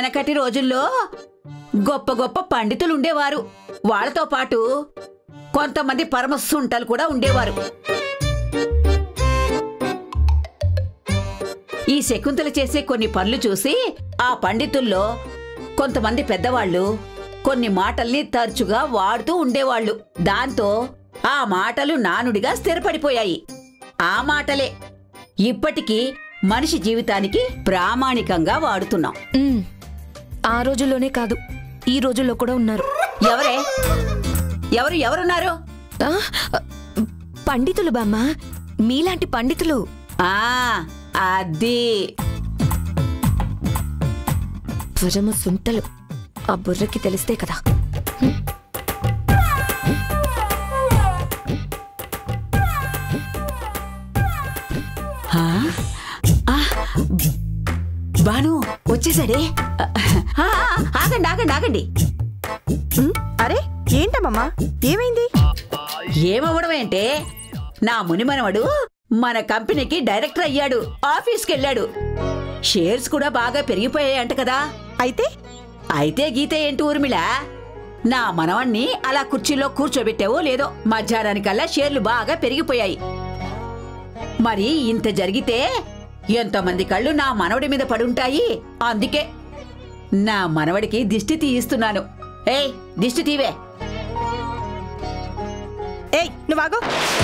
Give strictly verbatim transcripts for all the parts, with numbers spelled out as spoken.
వెనకటి రోజుల్లో గొప్ప గొప్ప పండితులు ఉండేవారు. వాళ్ళతో పాటు కొంతమంది పరమసుంటలు కూడా ఉండేవారు. ఈ శకుంతల చేసే కొన్ని పనులు చూసి ఆ పండితుల్లో కొంతమంది పెద్దవాళ్లు కొన్ని మాటల్ని తరచుగా వాడుతూ ఉండేవాళ్లు. దాంతో ఆ మాటలు నానుడిగా స్థిరపడిపోయాయి. ఆ మాటలే ఇప్పటికీ మనిషి జీవితానికి ప్రామాణికంగా వాడుతున్నాం. ఆ రోజుల్లోనే కాదు, ఈ రోజుల్లో కూడా ఉన్నారు. ఎవరే? ఎవరు ఎవరున్నారు? పండితులు బామ్మ, మీలాంటి పండితులు. ఆ అది పరమ సుంటలు. ఆ బుర్రకి తెలిస్తే కదా. బాను వచ్చేసాడే. ఆగండి ఆగండి ఆగండి. అరే ఏంటమ్మా, ఏమైంది? ఏమవ్వడం ఏంటే, నా మునిమనవడు మన కంపెనీకి డైరెక్టర్ అయ్యాడు. ఆఫీస్కి వెళ్ళాడు. షేర్స్ కూడా బాగా పెరిగిపోయాయంట కదా. అయితే అయితే గీత ఏంటి ఊర్మిళ, నా మనవణ్ణి అలా కుర్చీలో కూర్చోబెట్టావో లేదో మధ్యాహ్నానికల్లా షేర్లు బాగా పెరిగిపోయాయి. మరి ఇంత జరిగితే ఎంతమంది కళ్ళు నా మనవడి మీద పడుంటాయి. అందుకే నా మనవడికి దిష్టి తీయిస్తున్నాను. ఏయ్ దిష్టి తీవే. ఏయ్ నువ్వాగో.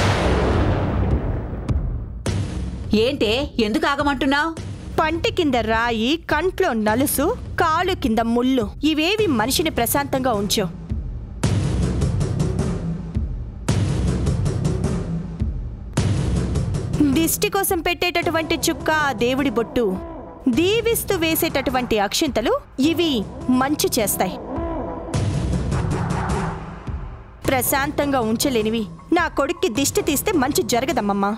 ఏంటే, ఎందుకు ఆగమంటున్నావు? పంటి కింద రాయి, కంట్లో నలుసు, కాలు కింద ముళ్ళు, ఇవేవి మనిషిని ప్రశాంతంగా ఉంచో. దిష్టి కోసం పెట్టేటటువంటి చుక్క ఆ దేవుడి బొట్టు, దీవిస్తూ వేసేటటువంటి అక్షింతలు ఇవి మంచి చేస్తాయి. ప్రశాంతంగా ఉంచలేనివి నా కొడుక్కి దిష్టి తీస్తే మంచి జరగదమ్మమ్మా.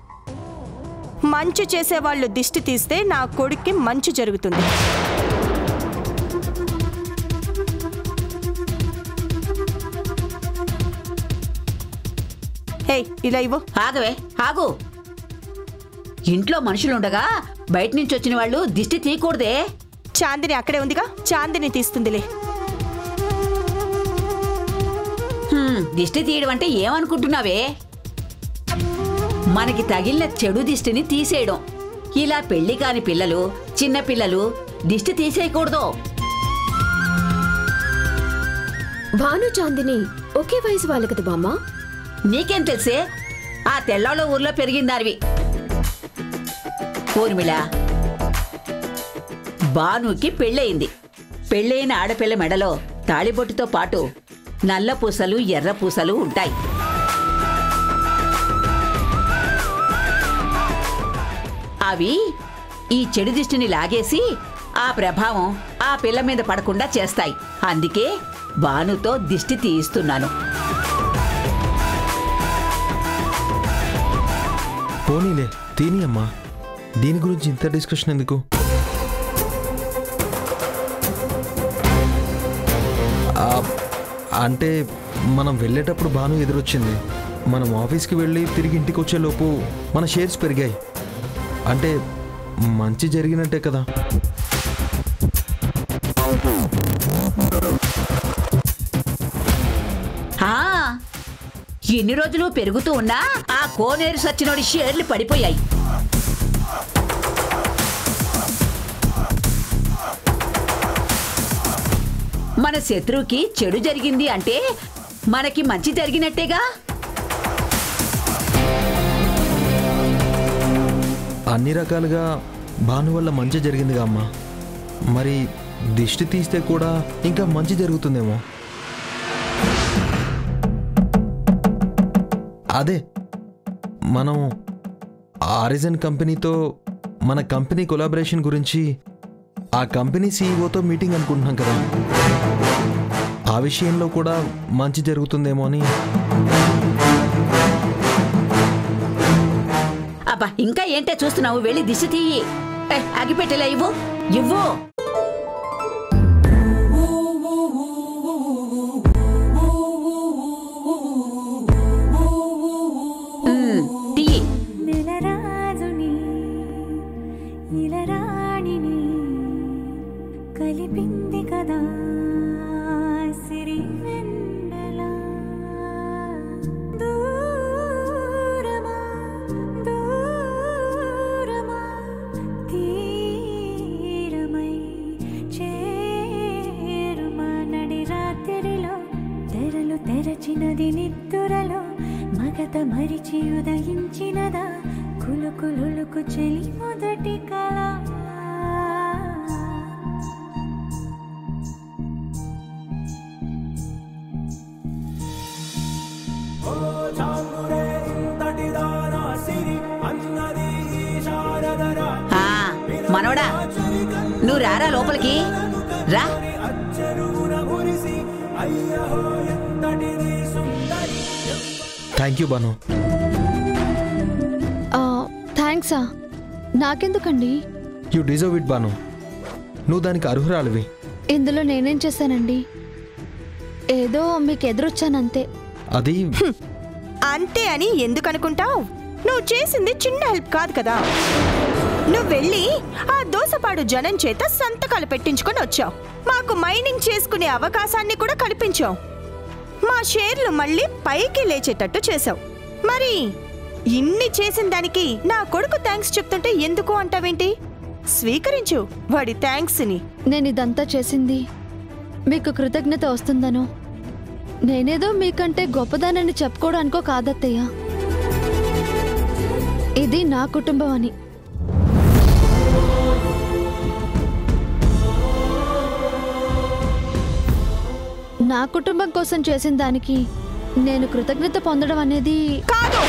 మంచి చేసేవాళ్ళు దిష్టి తీస్తే నా కొడుక్కి మంచి జరుగుతుంది. హే ఇలా ఇవ్వు. ఆగవే ఆగు. ఇంట్లో మనుషులుండగా బయట నుంచి వచ్చిన వాళ్ళు దిష్టి తీయకూడదే. చాందిని అక్కడే ఉందిగా, చాందిని తీస్తుందిలే. దిష్టి తీయడం అంటే ఏమనుకుంటున్నావే? మనకి తగిలిన చెడు దిష్టిని తీసేయడం. ఇలా పెళ్లి కాని పిల్లలు, చిన్న పిల్లలు దిష్టి తీసేయకూడదు. భాను చాందిని ఒకే వయసు వాళ్ళు కదా బామ్మ. నీకేం తెలిసే? ఆ తెల్లాళ్ళ ఊర్లో పెరిగిందానివి. ఊర్మిళ, భానుకి పెళ్ళయింది. పెళ్ళైన ఆడపిల్ల మెడలో తాళిబొట్టుతో పాటు నల్ల పూసలు, ఎర్ర పూసలు ఉంటాయి. అవి ఈ చెడు దిష్టిని లాగేసి ఆ ప్రభావం ఆ పిల్ల మీద పడకుండా చేస్తాయి. అందుకే భానుతో దిష్టి తీయిస్తున్నాను. పోనీలే తీని అమ్మా, దీని గురించి ఇంత డిస్కషన్ ఎందుకు? అంటే మనం వెళ్ళేటప్పుడు భాను ఎదురొచ్చింది. మనం ఆఫీస్కి వెళ్ళి తిరిగి ఇంటికి వచ్చేలోపు మన షేర్స్ పెరిగాయి. అంటే మంచి జరిగినట్టే కదా. ఎన్ని రోజులు పెరుగుతూ ఉన్నా ఆ కోనేరు సచ్చినోడి షేర్లు పడిపోయాయి. మన శత్రువుకి చెడు జరిగింది అంటే మనకి మంచి జరిగినట్టేగా. అన్ని రకాలుగా భాను వల్ల మంచి జరిగిందిగా అమ్మా. మరి దిష్టి తీస్తే కూడా ఇంకా మంచి జరుగుతుందేమో. అదే మనం ఆరిజన్ కంపెనీతో మన కంపెనీ కొలాబరేషన్ గురించి ఆ కంపెనీ సీఈఓతో మీటింగ్ అనుకుంటున్నాం కదా. ఆ విషయంలో కూడా మంచి జరుగుతుందేమో అని. అబ్బా, ఇంకా ఏంటే చూస్తున్నావు? వెళ్ళి దిశ తీయి. అగిపెట్టేలా ఇవ్వు ఇవ్వు. కలిపి కనులు తెరచినది నిద్దురలో మగత మరిచి ఉదయించినదా కులుకులుకు చెలి మొదటి కళ మనోడా నువ్వు రారా లోపలికి రా. Thank you Banu. థ్యాంక్సా? నాకెందుకండి? You deserve it Banu. నువ్వు దానికి అర్హురాలివి. ఇందులో నేనేం చేశానండి? ఏదో మీకు ఎదురొచ్చానంతే. అది అంతే అని ఎందుకు అనుకుంటావు? నువ్వు చేసింది చిన్న హెల్ప్ కాదు కదా. నువ్వు వెళ్ళి ఆ దోసపాడు జనం చేత సంతకాలు పెట్టించుకొని వచ్చావు. మాకు మైనింగ్ చేసుకునే అవకాశాన్ని కూడా కల్పించావు. మా షేర్లు మళ్ళీ పైకి లేచేటట్టు చేసావు. మరి ఇన్ని చేసిన దానికి నా కొడుకు థ్యాంక్స్ చెప్తుంటే ఎందుకు అంటావేంటి? స్వీకరించు వాడి థ్యాంక్స్ ని. నేను ఇదంతా చేసింది మీకు కృతజ్ఞత వస్తుందనో, నేనేదో మీకంటే గొప్పదానని చెప్పుకోవడానికో కాదత్తయ్య. ఇది నా కుటుంబం అని. నా కుటుంబం కోసం చేసిన దానికి నేను కృతజ్ఞత పొందడం అనేది కాదు.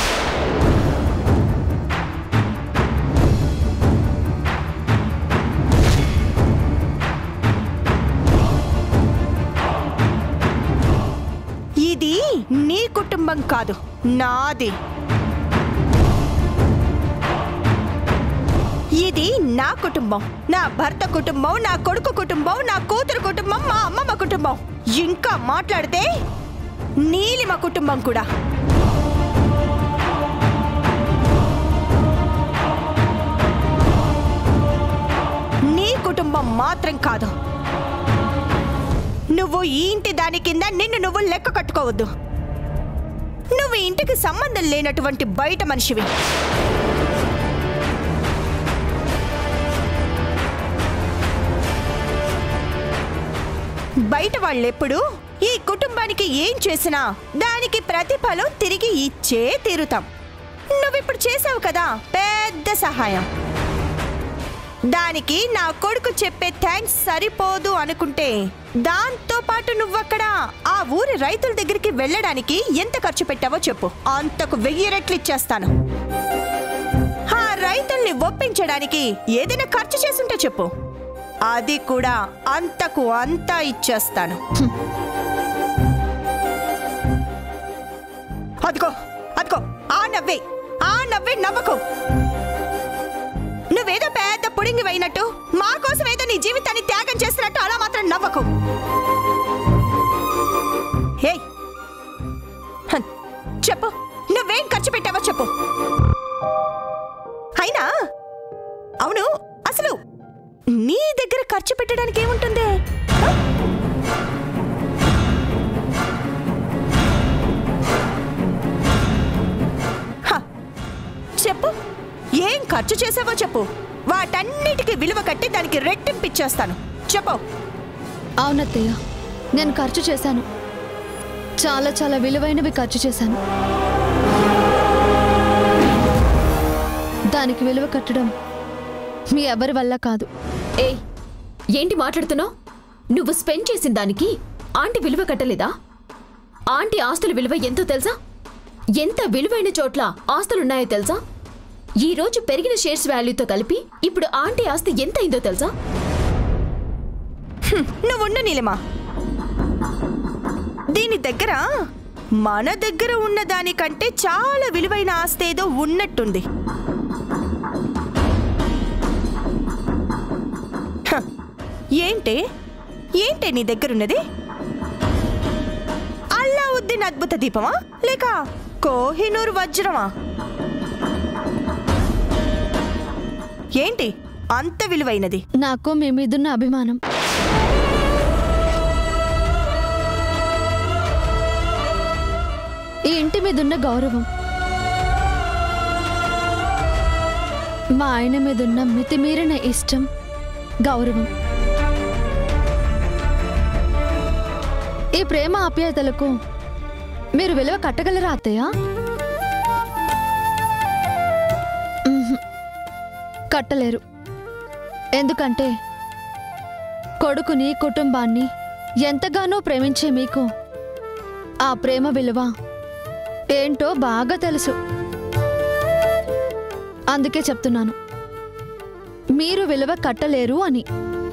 ఇది నీ కుటుంబం కాదు, నాది. ఇది నా కుటుంబం, నా భర్త కుటుంబం, నా కొడుకు కుటుంబం, నా కూతురు కుటుంబం, మా అమ్మమ్మ కుటుంబం. ఇంకా మాట్లాడితే నీలిమ కుటుంబం కూడా. నీ కుటుంబం మాత్రం కాదు. నువ్వు ఈ ఇంటి దాని కింద నిన్ను నువ్వు లెక్క కట్టుకోవద్దు. నువ్వు ఇంటికి సంబంధం లేనటువంటి బయట మనిషివి. బయట వాళ్ళెప్పుడు ఈ కుటుంబానికి ఏం చేసినా దానికి ప్రతిఫలం తిరిగి ఇచ్చే తీరుతాం. నువ్విప్పుడు చేసావు కదా పెద్ద సహాయం. దానికి నా కొడుకు చెప్పే థ్యాంక్స్ సరిపోదు అనుకుంటే, దాంతో పాటు నువ్వక్కడ ఆ ఊరి రైతుల దగ్గరికి వెళ్ళడానికి ఎంత ఖర్చు పెట్టావో చెప్పు. అంతకు వెయ్యి రెట్లు ఇచ్చేస్తాను. ఆ రైతుల్ని ఒప్పించడానికి ఏదైనా ఖర్చు చేసుంటే చెప్పు, అది కూడా అంతకు అంతా ఇచ్చేస్తాను. అదిగో అదిగో ఆ నవ్వే ఆ నవ్వే నవ్వకు. నువ్వేదో పెద్ద పుడింగి అయినట్టు, మా కోసం ఏదో నీ జీవితాన్ని త్యాగం చేసినట్టు అలా మాత్రం నవ్వకు. హే చెప్పు, నువ్వేం ఖర్చు పెట్టావో చెప్పు. అయినా అవును, అసలు నీ దగ్గర ఖర్చు పెట్టడానికి ఏముంటుంది? చెప్పు, ఏం ఖర్చు చేసావో చెప్పు. వాటన్నిటికీ విలువ కట్టి దానికి రెట్టింపిచ్చేస్తాను. చెప్పు. అవునత్తయ్య, నేను ఖర్చు చేశాను. చాలా చాలా విలువైనవి ఖర్చు చేశాను. దానికి విలువ కట్టడం మీ ఎవరి వల్ల కాదు. ఏయ్, ఏంటి మాట్లాడుతున్నావు? నువ్వు స్పెండ్ చేసిన దానికి ఆంటీ విలువ కట్టలేదా? ఆంటీ ఆస్తుల విలువ ఎంతో తెలుసా? ఎంత విలువైన చోట్ల ఆస్తులున్నాయో తెలుసా? ఈ రోజు పెరిగిన షేర్స్ వాల్యూతో కలిపి ఇప్పుడు ఆంటీ ఆస్తి ఎంత అయిందో తెలుసా? నువ్వుండు నీలిమా. దీని దగ్గర మన దగ్గర ఉన్న దానికంటే చాలా విలువైన ఆస్తి ఏదో ఉన్నట్టుంది. ఏంటే ఏంటే నీ దగ్గరున్నది? అల్లావుద్దీన్ అద్భుత దీపమా లేక కోహినూర్ వజ్రమా? ఏంటి అంత విలువైనది? నాకు మీ మీదున్న అభిమానం. ఈ ఇంటి మీదున్న గౌరవం, మా ఆయన మీదున్న మితిమీరిన ఇష్టం, గౌరవం. ఈ ప్రేమ ఆప్యాయతలకు మీరు విలువ కట్టగలరా అత్తయ్య? మ్మ్హ్. కట్టలేరు. ఎందుకంటే కొడుకుని కుటుంబాన్ని ఎంతగానో ప్రేమించే మీకు ఆ ప్రేమ విలువ ఏంటో బాగా తెలుసు. అందుకే చెప్తున్నాను, మీరు విలువ కట్టలేరు అని.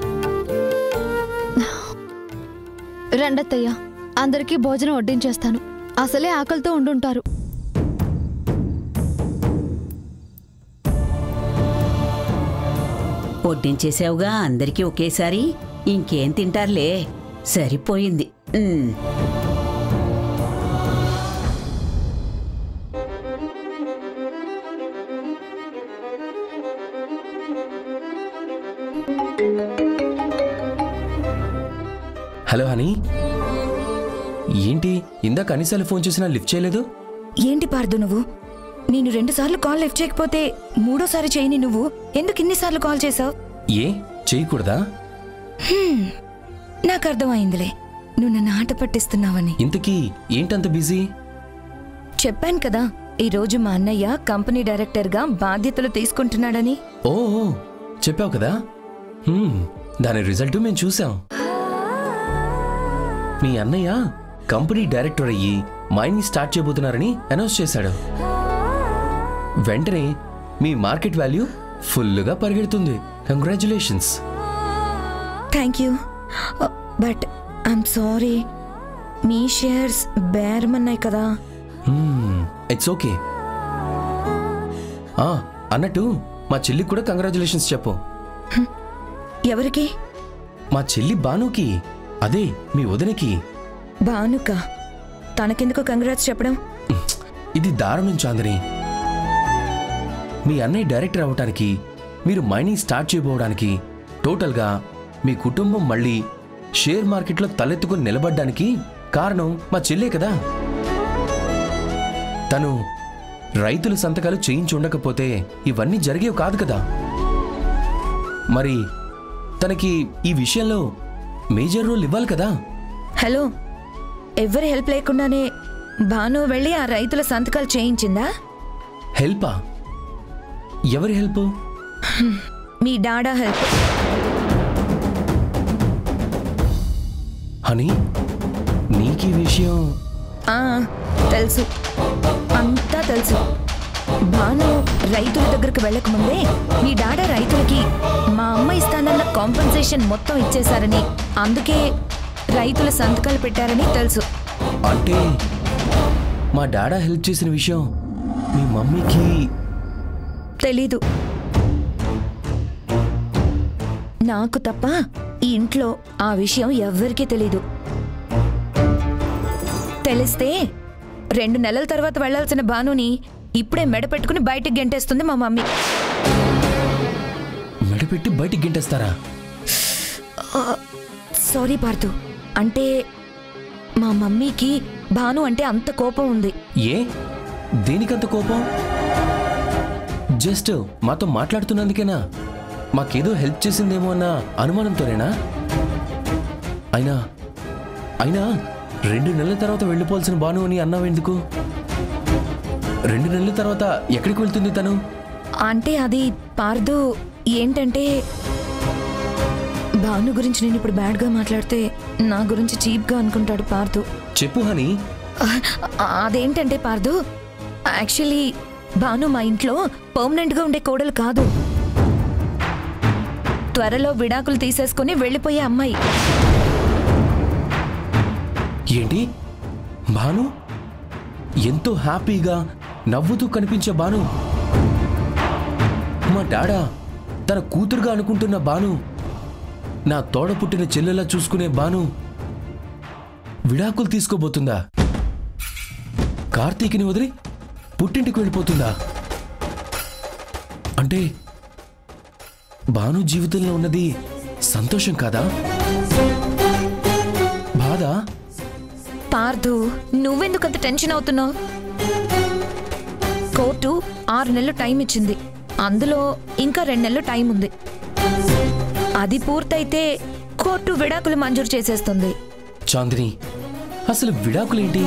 రండత్తయ్య, అందరికీ భోజనం వడ్డించేస్తాను. అసలే ఆకలితో ఉండుంటారు. వడ్డించేసావుగా అందరికీ ఒకేసారి. ఇంకేం తింటారులే, సరిపోయింది. ఉమ్. హలో హనీ, ఏంటి ఇందాక అన్నిసార్లు ఫోన్ చేసినా లిఫ్ట్ చేయలేదు? ఏంటి పార్దు నువ్వు? నేను రెండుసార్లు కాల్ లిఫ్ట్ చేయకపోతే మూడోసారి చేయని నువ్వు ఎందుకు ఇన్నిసార్లు కాల్ చేసావు? ఏ చేయకూడదా? నాకు అర్థమైందిలే, నువ్వు నన్ను ఆట పట్టిస్తున్నావని. ఇంతకీ ఏంటంత బిజీ? చెప్పాను కదా, ఈరోజు మా అన్నయ్య కంపెనీ డైరెక్టర్గా బాధ్యతలు తీసుకుంటున్నాడని. ఓ ఓ, చెప్పావు కదా. హ్మ్, దాని రిజల్ట్ మేము చూసాం. మీ అన్నయ్య కంపెనీ డైరెక్టర్ అయ్యి మైన్ని స్టార్ట్ చేయబోతున్నారని అనౌన్స్ చేశాడు. వెంటనే మీ మార్కెట్ వాల్యూ ఫుల్గా పరిగెడుతుంది. Congratulations. Thank you, but I'm sorry, మీ షేర్స్ బేరమన్నాయి కదా. It's okay. అన్నట్టు మా చెల్లికి కూడా కంగ్రాచులేషన్స్ చెప్పు. ఎవరికి? మా చెల్లి బానుకి, అదే మీ వదినకి. బానుక? తనకెందుకు కంగ్రాట్స్ చెప్పడం? ఇది దారుణం చాందిని. మీ అన్నయ్య డైరెక్టర్ అవ్వటానికి, మీరు మైనింగ్ స్టార్ట్ చేయబోవడానికి, టోటల్గా మీ కుటుంబం మళ్ళీ షేర్ మార్కెట్లో తలెత్తుకుని నిలబడ్డానికి కారణం మా చెల్లే కదా. తను రైతుల సంతకాలు చేయించి ఉండకపోతే ఇవన్నీ జరిగేవి కాదు కదా. మరి తనకి ఈ విషయంలో మేజర్ రోల్ ఇవ్వాలి కదా. హలో, ఎవరి హెల్ప్ లేకుండానే భాను వెళ్ళి ఆ రైతుల సంతకాలు చేయించిందా? హెల్పా? ఎవరి హెల్ప్? మీ డాడా హెల్ప్. హనీ, నీకీ విషయం ఆ, తెలుసు, అంతా తెలుసు. భాను రైతుల దగ్గరకు వెళ్ళకముందే మీ డాడా రైతులకి మా అమ్మ ఇస్తానన్న కాంపెన్సేషన్ మొత్తం ఇచ్చేశారని, అందుకే రైతుల సంతకాలు పెట్టారని తెలుసు. అంటే మా డాడా హెల్ప్ చేసిన విషయం మీ మమ్మీకి తెలీదు. నాకు తప్ప ఈ ఇంట్లో ఆ విషయం ఎవ్వరికీ తెలీదు. తెలిస్తే రెండు నెలల తర్వాత వెళ్లాల్సిన భానుని ఇప్పుడే మెడ పెట్టుకుని బయటికి గెంటేస్తుంది మా మమ్మీ. మెడపెట్టి బయటికి గెంటేస్తారా? సారీ పార్థు, అంటే మా మమ్మీకి భాను అంటే అంత కోపం ఉంది. ఏ, దేనికంత కోపం? జస్ట్ మాతో మాట్లాడుతున్నందుకేనా? మాకేదో హెల్ప్ చేసిందేమో అన్న అనుమానంతోనేనా? అయినా అయినా రెండు నెలల తర్వాత వెళ్ళిపోవాల్సిన భాను అని అన్నావెందుకు? రెండు నెలల తర్వాత ఎక్కడికి వెళ్తుంది తను? అంటే అది పార్థు, ఏంటంటే భాను గురించి నేను ఇప్పుడు బ్యాడ్గా మాట్లాడితే నా గురించి చీప్గా అనుకుంటాడు పార్థు. చెప్పు హనీ. అదేంటంటే పార్థు, యాక్చువల్లీ భాను మా ఇంట్లో పర్మనెంట్గా ఉండే కోడలు కాదు. త్వరలో విడాకులు తీసేసుకుని వెళ్ళిపోయే అమ్మాయి. ఏంటి? భాను? ఎంతో హ్యాపీగా నవ్వుతూ కనిపించే భాను, మా డాడా తన కూతురుగా అనుకుంటున్న భాను, నా తోడ పుట్టిన చెల్లెలా చూసుకునే భాను విడాకులు తీసుకోబోతుందా? కార్తీక్ని వదిలి పుట్టింటికి వెళ్ళిపోతుందా? అంటే భాను జీవితంలో ఉన్నది సంతోషం కాదా, బాధ? పార్థు, నువ్వెందుకంత టెన్షన్ అవుతున్నావు? కోర్టు ఆరు నెలలు టైం ఇచ్చింది, అందులో ఇంకా రెండు నెలలు టైం ఉంది. అది పూర్తయితే కోర్టు విడాకులు మంజూరు చేసేస్తుంది. చాందిని, అసలు విడాకులేంటి?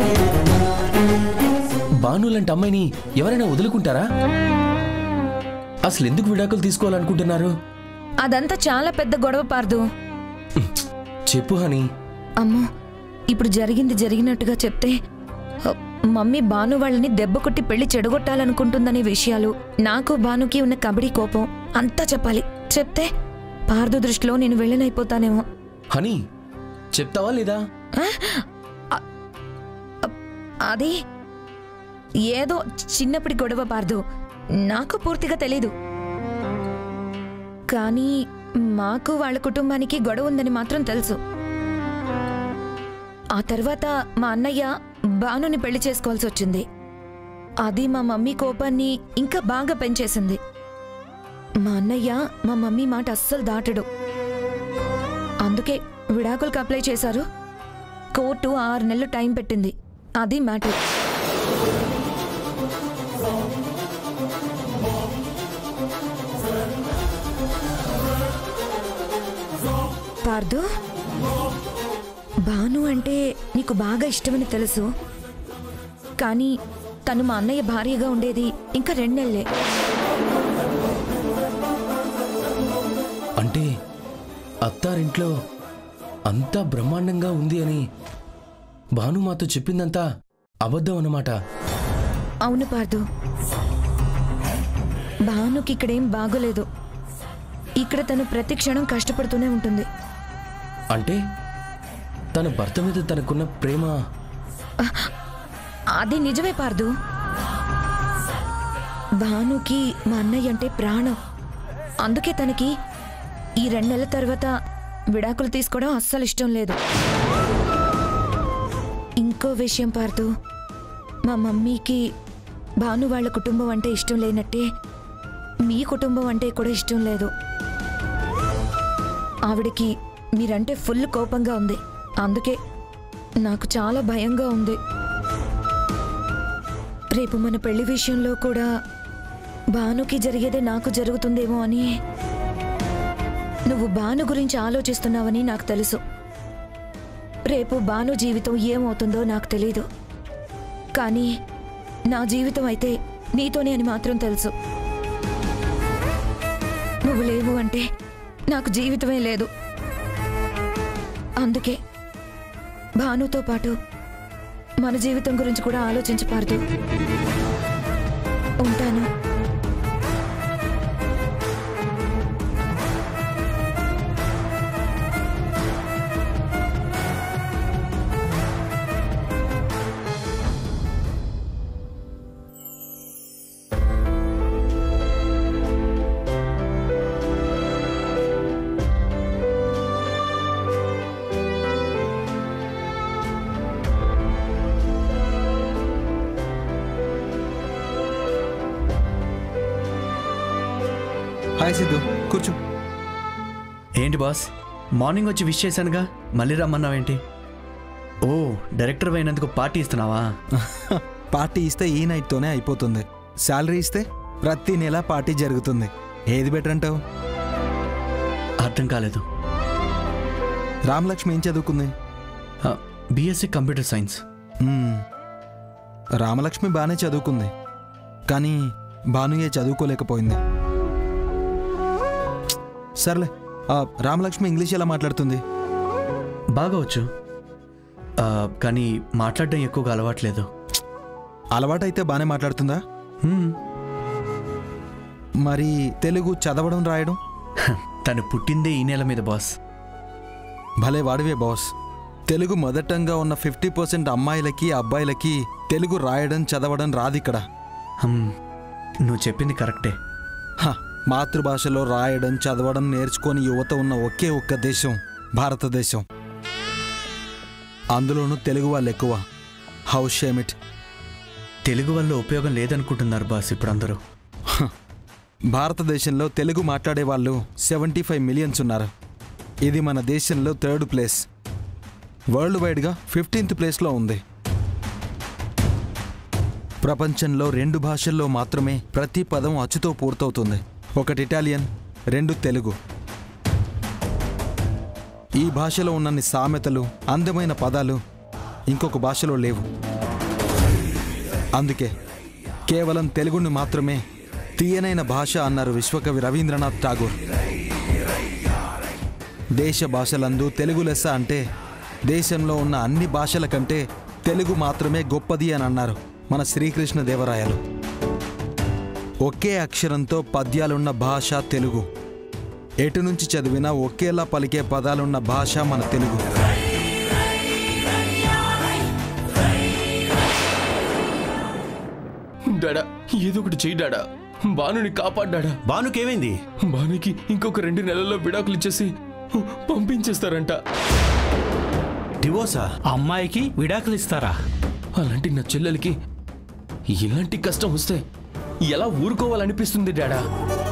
భాను లాంటి అమ్మాయిని ఎవరైనా వదులుకుంటారా? అసలు ఎందుకు విడాకులు తీసుకోవాలనుకుంటున్నారు? అదంతా చాలా పెద్ద గొడవ పార్దు. చెప్పు హనీ. అమ్మో, ఇప్పుడు జరిగింది జరిగినట్టుగా చెప్తే మమ్మీ భాను వాళ్ళని దెబ్బ కొట్టి పెళ్లి చెడగొట్టాలనుకుంటుందనే విషయాలు, నాకు భానుకి ఉన్న కబడ్డీ కోపం అంతా చెప్పాలి. చెప్తే పార్దు దృష్టిలో నేను వెళ్ళనైపోతానేమో. హనీ, చెప్తావా లేదా? అది ఏదో చిన్నప్పటి గొడవ పార్దు, నాకు పూర్తిగా తెలీదు. కానీ మాకు వాళ్ళ కుటుంబానికి గొడవ ఉందని మాత్రం తెలుసు. ఆ తర్వాత మా అన్నయ్య భానుని పెళ్లి చేసుకోవాల్సి వచ్చింది. అది మా మమ్మీ కోపాన్ని ఇంకా బాగా పెంచేసింది. మా అన్నయ్య మా మమ్మీ మాట అస్సలు దాటడు. అందుకే విడాకులకు అప్లై చేశారు. కోర్టు ఆరు నెలలు టైం పెట్టింది. అది మ్యాటర్. పార్దు, భాను అంటే నీకు బాగా ఇష్టమని తెలుసు. కానీ తను మా అన్నయ్య భార్యగా ఉండేది ఇంకా రెండు నెలలే. అంటే అత్తారింట్లో అంతా బ్రహ్మాండంగా ఉంది అని భాను మాతో చెప్పిందంతా అబద్ధం అన్నమాట. అవును పార్దు, భానుకి ఇక్కడేం బాగోలేదు. ఇక్కడ తను ప్రతి క్షణం కష్టపడుతూనే ఉంటుంది. అంటే తన భర్త మీద తనకున్న ప్రేమ అది నిజమే పార్దు. భానుకి మా అన్నయ్య అంటే ప్రాణం. అందుకే తనకి ఈ రెండు నెలల తర్వాత విడాకులు తీసుకోవడం అస్సలు ఇష్టం లేదు. ఇంకో విషయం పార్దు, మా మమ్మీకి భాను వాళ్ళ కుటుంబం అంటే ఇష్టం లేనట్టే మీ కుటుంబం అంటే కూడా ఇష్టం లేదు. ఆవిడకి మీరంటే ఫుల్ కోపంగా ఉంది. అందుకే నాకు చాలా భయంగా ఉంది. రేపు మన పెళ్లి విషయంలో కూడా భానుకి జరిగేదే నాకు జరుగుతుందేమో అని. నువ్వు భాను గురించి ఆలోచిస్తున్నావని నాకు తెలుసు. రేపు భాను జీవితం ఏమవుతుందో నాకు తెలీదు. కానీ నా జీవితం అయితే నీతోనే అని మాత్రం తెలుసు. నువ్వు లేవు అంటే నాకు జీవితమే లేదు. అందుకే భానుతో పాటు మన జీవితం గురించి కూడా ఆలోచించపారదు. ఉంటాను. హాయ్ సిద్ధు, కూర్చో. ఏంటి బాస్, మార్నింగ్ వచ్చి విష్ చేశానుగా, మళ్ళీ రమ్మన్నావేంటి? ఓ, డైరెక్టర్ అయినందుకు పార్టీ ఇస్తున్నావా? పార్టీ ఇస్తే ఈ నైట్తోనే అయిపోతుంది. శాలరీ ఇస్తే ప్రతి నెల పార్టీ జరుగుతుంది. ఏది బెటర్ అంటావు? అర్థం కాలేదు. రామలక్ష్మి ఏం చదువుకుంది? BSc computer science. మ్మ్. రామలక్ష్మి బాగానే చదువుకుంది, కానీ భానుయే చదువుకోలేకపోయింది. సర్లే, రామలక్ష్మి ఇంగ్లీష్ ఎలా మాట్లాడుతుంది? బాగా వచ్చు, కానీ మాట్లాడడం ఎక్కువగా అలవాట్లేదు. అలవాటైతే బాగానే మాట్లాడుతుందా? మరి తెలుగు చదవడం రాయడం? తను పుట్టిందే ఈ నెల మీద బాస్. భలే వాడివే బాస్. తెలుగు మొదటంగా ఉన్న ఫిఫ్టీ పర్సెంట్ అమ్మాయిలకి అబ్బాయిలకి తెలుగు రాయడం చదవడం రాదు ఇక్కడ. నువ్వు చెప్పింది కరెక్టే. మాతృభాషలో రాయడం చదవడం నేర్చుకొని యువత ఉన్న ఒకే ఒక్క దేశం భారతదేశం. అందులోనూ తెలుగు వాళ్ళు ఎక్కువ. How shame it. తెలుగు వల్ల ఉపయోగం లేదనుకుంటున్నారు బాస్ ఇప్పుడు అందరూ. భారతదేశంలో తెలుగు మాట్లాడే వాళ్ళు సెవెంటీ ఫైవ్ మిలియన్స్ ఉన్నారు. ఇది మన దేశంలో థర్డ్ ప్లేస్. వరల్డ్ వైడ్గా ఫిఫ్టీన్త్ ప్లేస్లో ఉంది. ప్రపంచంలో రెండు భాషల్లో మాత్రమే ప్రతి పదం అచ్చుతో పూర్తవుతుంది. ఒకటి ఇటాలియన్, రెండు తెలుగు. ఈ భాషలో ఉన్నన్ని సామెతలు, అందమైన పదాలు ఇంకొక భాషలో లేవు. అందుకే కేవలం తెలుగుని మాత్రమే తీయనైన భాష అన్నారు విశ్వకవి రవీంద్రనాథ్ ఠాగూర్. దేశ భాషలందు తెలుగు లెస్స అంటే దేశంలో ఉన్న అన్ని భాషల కంటే తెలుగు మాత్రమే గొప్పది అని అన్నారు మన శ్రీకృష్ణదేవరాయలు. ఒకే అక్షరంతో పద్యాలున్న భాష తెలుగు. ఎటు నుంచి చదివినా ఒకేలా పలికే పదాలున్న భాష మన తెలుగు. డాడా ఏదో ఒకటి చెయ్యి డాడా. భానుని కాపాడ్డాడా. భానుకేమైంది? భానుకి ఇంకొక రెండు నెలల్లో విడాకులు ఇచ్చేసి పంపించేస్తారంట. డివోర్సా? అమ్మాయికి విడాకులు ఇస్తారా? అలాంటి నా చెల్లెలకి ఇలాంటి కష్టం వస్తే ఎలా ఊరుకోవాలనిపిస్తుంది డాడా.